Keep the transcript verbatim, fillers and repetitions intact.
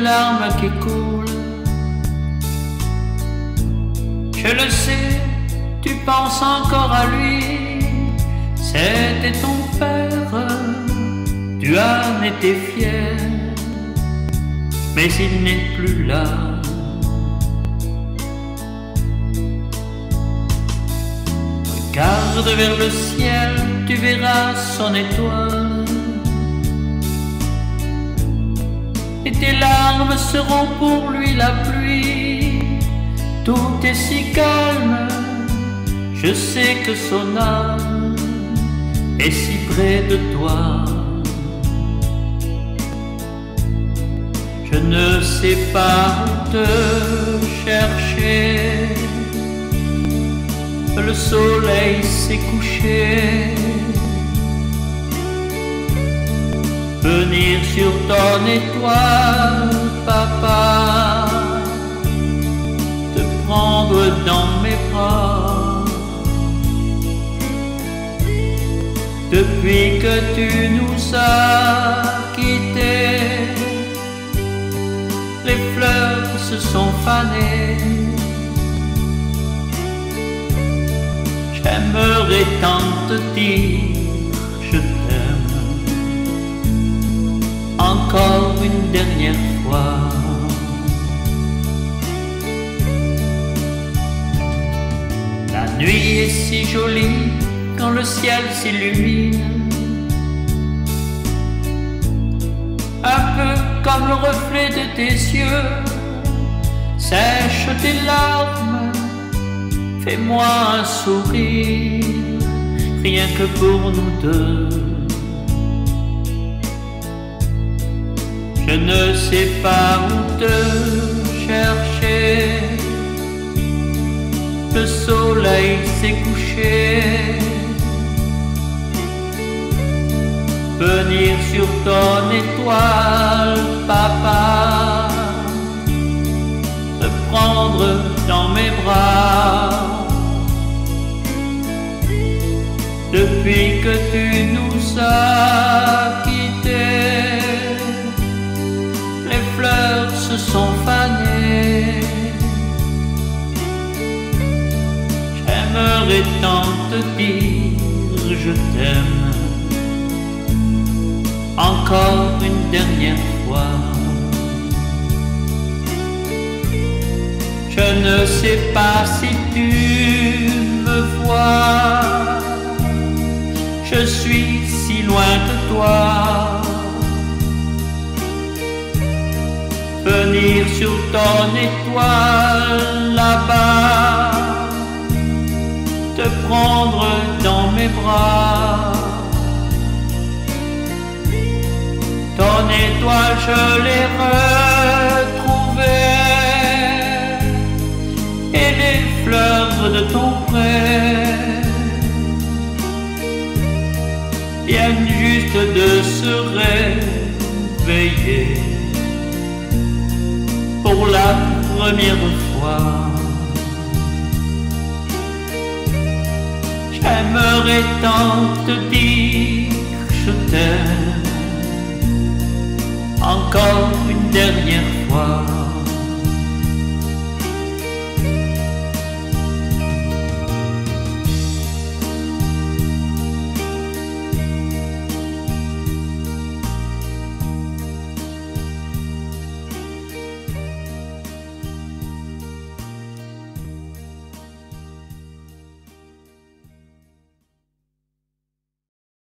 larmes qui coulent. Je le sais, tu penses encore à lui. C'était ton père, tu en étais fier, mais il n'est plus là. Regarde vers le ciel, tu verras son étoile, et tes larmes seront pour lui la pluie. Tout est si calme, je sais que son âme est si près de toi. Je ne sais pas où te chercher, le soleil s'est couché. Venir sur ton étoile, papa, te prendre dans mes bras. Depuis que tu nous as quittés, les fleurs se sont fanées. J'aimerais tant te dire je t'aime encore une dernière fois. La nuit est si jolie quand le ciel s'illumine, un peu comme le reflet de tes yeux. Sèche tes larmes, fais-moi un sourire, rien que pour nous deux. Je ne sais pas où te chercher, le soleil s'est couché. Venir sur ton étoile, papa, te prendre dans mes bras. Depuis que tu nous as quittés, les fleurs se sont fanées. J'aimerais tant te dire je t'aime encore une dernière fois. Je ne sais pas si tu me vois, je suis si loin de toi. Venir sur ton étoile là-bas, te prendre dans mes bras. Ton étoile, je l'ai retrouvée, et les fleurs de ton pré viennent juste de se réveiller pour la première fois. J'aimerais tant te dire je t'aime encore une dernière fois.